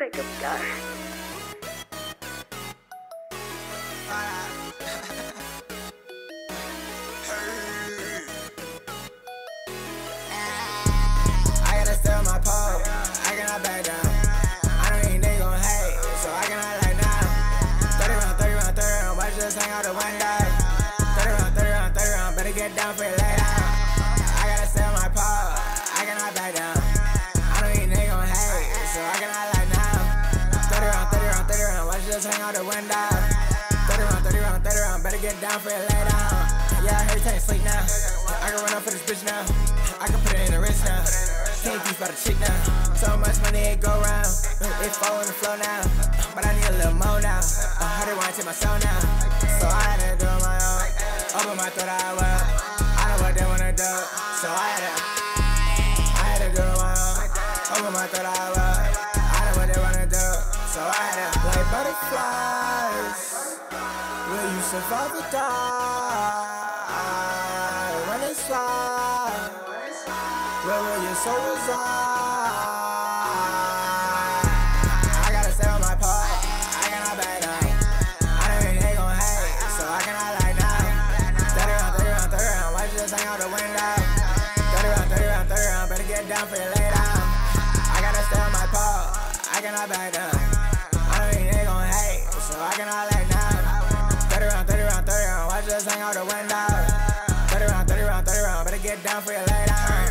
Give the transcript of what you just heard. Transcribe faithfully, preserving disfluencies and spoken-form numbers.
breakup guy. I gotta stay on my pole, I cannot back down. I know these niggas gon' hate, so I cannot like now. thirty round, thirty round, thirty round, watch just hang out the window. thirty round, thirty round, thirty round, better get down for it lay down. I gotta stay on my pole, I cannot back down. I know these niggas gon' hate, so I cannot like now. thirty round, thirty round, thirty round, watch just hang out the window. thirty round, thirty round, thirty round, better get down for it lay down. Yeah, I heard you take sleep now. I can run up for this bitch now. I can put it in the wrist now. Can't keep about the chick now. So much money it go round. It fall on the floor now. But I need a little more now. I heard it wanna take my soul now. So I had to do it my own. Open my thought I will. I know what they wanna do. So I had to I had to do it my own. Open my thought I will. I know what they wanna do. So I had to like butterflies. Will you survive or die? When they slide, where will your soul reside? I gotta stay on my part, I cannot back down. I know they ain't gon' hate, so I cannot like now. thirty round, thirty round, thirty round, watch you just hang out the window. thirty round, thirty round, thirty round, better get down for your lay down. I gotta stay on my part, I cannot back down. I know they ain't gon' hate, so I cannot like now. thirty round, thirty round, thirty round, watch you just hang out the window. thirty round, thirty round, thirty round, better get down for your lay down.